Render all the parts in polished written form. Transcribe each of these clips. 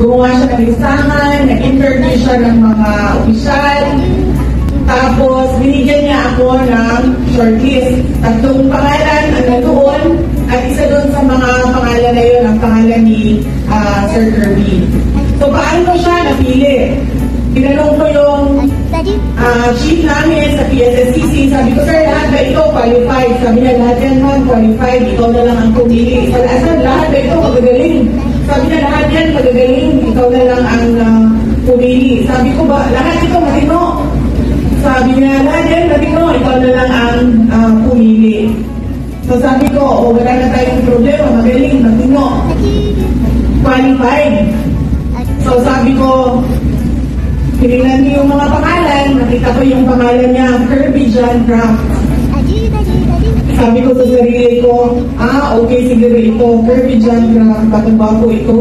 Gumawa siya ng listahan, nag-interview siya ng mga opisyal, tapos binigyan niya ako ng shortlist. Tatlong pangalan ang nandoon, at isa doon sa mga pangalan na yun, ang pangalan ni Sir Kirby. So paano ko siya napili? Tinanong ko yung chief namin sa PSSCC, sabi ko, sir, lahat ba ito qualified? Sabi niya, lahat yan ma'am, qualified, ikaw na lang ang pumili. Sir, lahat ba ito magagaling? Sabi niya, lahat yan magagaling, ikaw na lang ang pumili. Sabi ko ba, lahat ito matino? Sabi niya, lahat yan matino, ikaw na lang ang pumili. So sabi ko, wala na tayong problema, magaling, matino, qualified. So sabi ko, tinignan niyo yung mga pangalan, nakita ko yung pangalan niya, Kirby John Craft. Sabi ko sa sarili ko, okay, siguro ito, Kirby John Craft, batang-bago ito.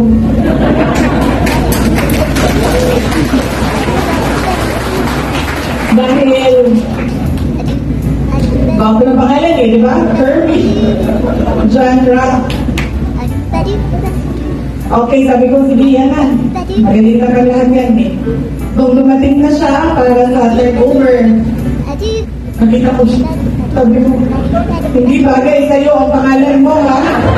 Dahil, bago na pangalan di ba? Kirby John Craft. Okay, sabi ko, sige, yan na. Magaling na lahat yan eh. Nung dumating na siya para sa turnover, nakita ko siya. Sabi ko, hindi bagay sa'yo ang pangalan mo, ha?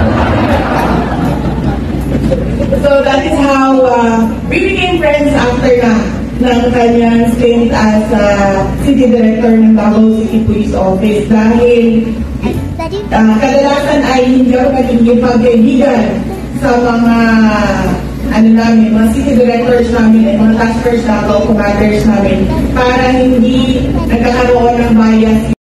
So that is how we became friends after ng kanyang stint as City Director ng Davao City Police Office. Dahil kadalasan ay hindi ako naging pagkaibigan sa mga mga city directors namin at mga task force commanders namin para hindi nagkakaroon ng bias